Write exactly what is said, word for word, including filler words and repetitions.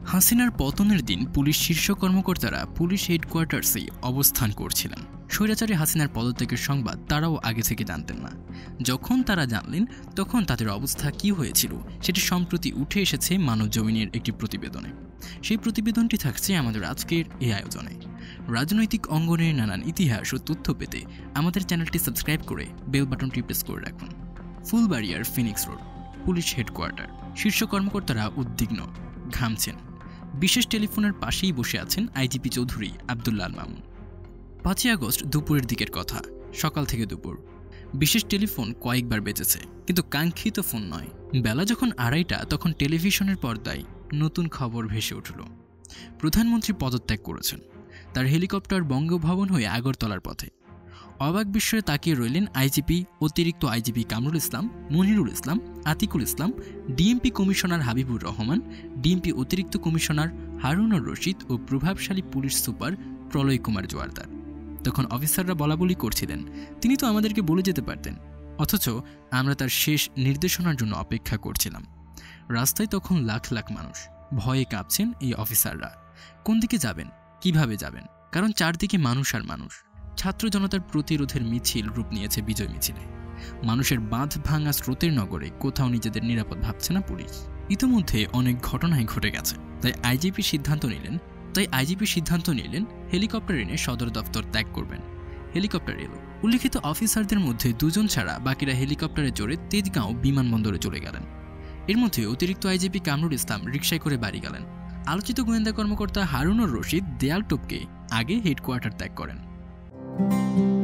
হাসিনার পতনের দিন পুলিশ শীর্ষ কর্মকর্তারা পুলিশ হেডকোয়ার্টার্সে অবস্থান করছিলেন। স্বৈরাচারী হাসিনার পদত্যাগের সংবাদ তারাও আগে থেকে জানতেন না। যখন তারা জানলেন তখন তাদের অবস্থা কি হয়েছিল সেটি সম্প্রতি উঠে এসেছে মানবজমিনের একটি প্রতিবেদনে। সেই প্রতিবেদনটি থাকছে আমাদের আজকের এই আয়োজনে। রাজনৈতিক অঙ্গনের নানান ইতিহাস ও তথ্য পেতে আমাদের চ্যানেলটি সাবস্ক্রাইব করে বেল বাটনটি প্রেস করে রাখুন। ফুলবাড়িয়ার ফিনিক্স রোড পুলিশ হেডকোয়ার্টার। শীর্ষ কর্মকর্তারা উদ্বিগ্ন, ঘামছেন। বিশেষ টেলিফোনের পাশেই বসে আছেন আইজিপি চৌধুরী আব্দুল্লাহ আল মামুন। পাঁচই আগস্ট দুপুরের দিকের কথা, সকাল থেকে দুপুর। বিশেষ টেলিফোন কয়েকবার বেজেছে, কিন্তু কাঙ্ক্ষিত ফোন নয়। বেলা যখন আড়াইটা তখন টেলিভিশনের পর্দায় নতুন খবর ভেসে উঠল। প্রধানমন্ত্রী পদত্যাগ করেছেন। তার হেলিকপ্টার বঙ্গভবন হয়ে আগরতলার পথে। অবাক বিস্ময়ে তাকিয়ে রইলেন আইজিপি, অতিরিক্ত IGP Kamrul Islam, Monirul Islam, Atikul Islam, DMP commissioner Habibur Rahman, DMP অতিরিক্ত কমিশনার হারুনুর রশিদ ও প্রভাবশালী পুলিশ সুপার প্রলয় কুমার জোয়ারদার। তখন অফিসাররা বলাবলি করছিলেন, তিনি তো আমাদেরকে বলে যেতে পারতেন, অথচ আমরা তার শেষ নির্দেশনার জন্য অপেক্ষা করছিলাম। রাস্তায় তখন লাখ লাখ মানুষ, ভয়ে কাঁপছেন এই অফিসাররা। কোন দিকে যাবেন, কিভাবে যাবেন? কারণ চারদিকে মানুষ আর মানুষ। ছাত্র জনতার প্রতিরোধের মিছিল রূপ নিয়েছে বিজয় মিছিলে। মানুষের বাঁধ ভাঙা স্রোতের নগরে কোথাও নিজেদের নিরাপদ ভাবছে না পুলিশ। ইতিমধ্যে অনেক ঘটনাই ঘটে গেছে, তাই আইজিপি সিদ্ধান্ত নিলেন তাই আইজিপি সিদ্ধান্ত নিলেন হেলিকপ্টার এনে সদর দফতর ত্যাগ করবেন। হেলিকপ্টার এলো। উল্লিখিত অফিসারদের মধ্যে দুজন ছাড়া বাকিরা হেলিকপ্টারে চড়ে তেজগাঁও বিমানবন্দরে চলে গেলেন। এর মধ্যে অতিরিক্ত আইজিপি কামরুল ইসলাম রিকশায় করে বাড়ি গেলেন। আলোচিত গোয়েন্দা কর্মকর্তা হারুনুর রশিদ দেয়াল টপকে আগে হেডকোয়ার্টার ত্যাগ করেন।